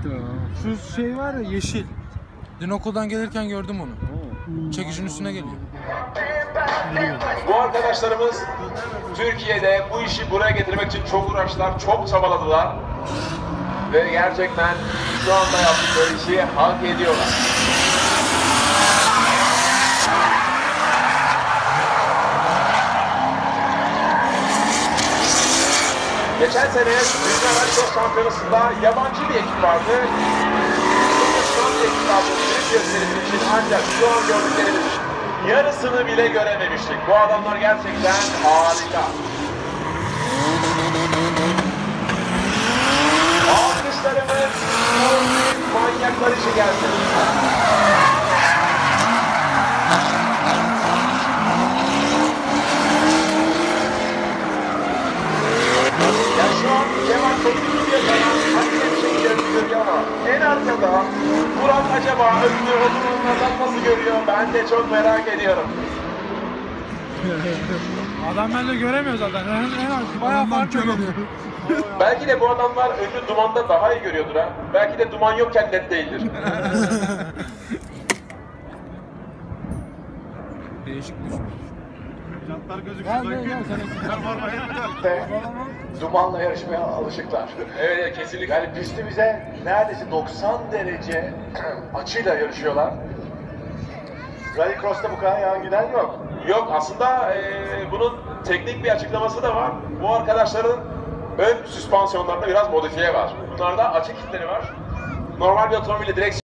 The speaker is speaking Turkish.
Şu şey var ya, yeşil. Dün okuldan gelirken gördüm onu. Çekicinin üstüne geliyor. Bu arkadaşlarımız Türkiye'de bu işi buraya getirmek için çok uğraştılar, çok çabaladılar. Ve gerçekten şu anda yaptıkları işi hak ediyorlar. Geçen sene Dünya Rally Şampiyonası'nda yabancı bir ekip vardı. Bu ekip aldığımız büyük gösterisi için ancak şu an gördüklerimiz yarısını bile görememiştik. Bu adamlar gerçekten harika. Alkışlarımız manyaklar için gelsin. Ya şu an Kemal Koç'un yapan annem şey görüyor ama en arkada Murat acaba öbür oturanlardan nasıl görüyor? Ben de çok merak ediyorum. Adam bence göremiyor zaten. Bayağı fark görüyor. Belki de bu adamlar önü dumanda daha iyi görüyordur ha. Belki de duman yokken net değildir. Değişik düşün. Jantlar gözüküyor. Dumanla yarışmaya alışıklar. Evet, kesinlikle. Yani pisti bize neredeyse 90 derece açıyla yarışıyorlar. Rallycross'ta bu kadar yan giden yok. Yok, aslında bunun teknik bir açıklaması da var. Bu arkadaşların ön süspansiyonlarında biraz modifiye var. Bunlarda açık kilitleri var. Normal bir otomobille direkt